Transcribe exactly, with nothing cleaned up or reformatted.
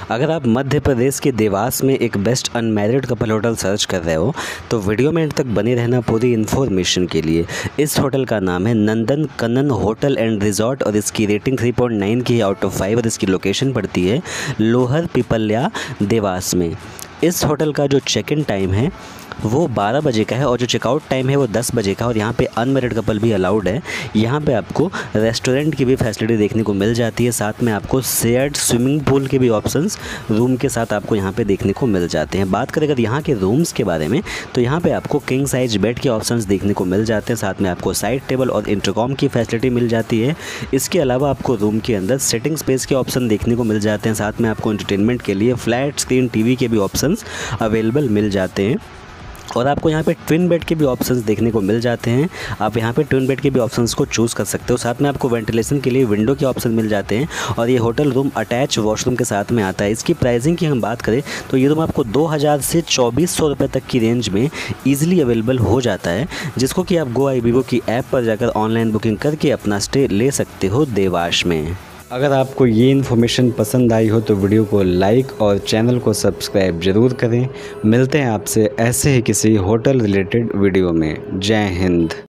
अगर आप मध्य प्रदेश के देवास में एक best unmarried couple hotel search कर रहे हो तो वीडियो में एंड तक बने रहना पूरी इन्फॉर्मेशन के लिए। इस होटल का नाम है Nandan Kanan hotel and resort और इसकी रेटिंग थ्री पॉइंट नाइन की है आउट ऑफ फाइव और इसकी लोकेशन पड़ती है लोहर पिपल्या देवास में। इस होटल का जो चेक इन टाइम है वो बारह बजे का है और जो चेकआउट टाइम है वो दस बजे का, और यहाँ पे अनमैरिड कपल भी अलाउड है। यहाँ पे आपको रेस्टोरेंट की भी फैसिलिटी देखने को मिल जाती है, साथ में आपको शेयर्ड स्विमिंग पूल के भी ऑप्शंस रूम के साथ आपको यहाँ पे देखने को मिल जाते हैं। बात करें अगर यहाँ के रूम्स के बारे में तो यहाँ पे आपको किंग साइज बेड के ऑप्शंस देखने को मिल जाते हैं, साथ में आपको साइड टेबल और इंटरकॉम की फैसिलिटी मिल जाती है। इसके अलावा आपको रूम के अंदर सिटिंग स्पेस के ऑप्शन देखने को मिल जाते हैं, साथ में आपको एंटरटेनमेंट के लिए फ्लैट स्क्रीन टीवी के भी ऑप्शंस अवेलेबल मिल जाते हैं। और आपको यहाँ पे ट्विन बेड के भी ऑप्शंस देखने को मिल जाते हैं, आप यहाँ पे ट्विन बेड के भी ऑप्शंस को चूज़ कर सकते हो। साथ में आपको वेंटिलेशन के लिए विंडो के ऑप्शन मिल जाते हैं और ये होटल रूम अटैच वॉशरूम के साथ में आता है। इसकी प्राइसिंग की हम बात करें तो ये रूम आपको दो हज़ार से चौबीस सौ रुपये तक की रेंज में ईजिली अवेलेबल हो जाता है, जिसको कि आप गोआईबीबो की ऐप पर जाकर ऑनलाइन बुकिंग करके अपना स्टे ले सकते हो देवास में। अगर आपको ये इन्फॉर्मेशन पसंद आई हो तो वीडियो को लाइक और चैनल को सब्सक्राइब ज़रूर करें। मिलते हैं आपसे ऐसे ही किसी होटल रिलेटेड वीडियो में। जय हिंद।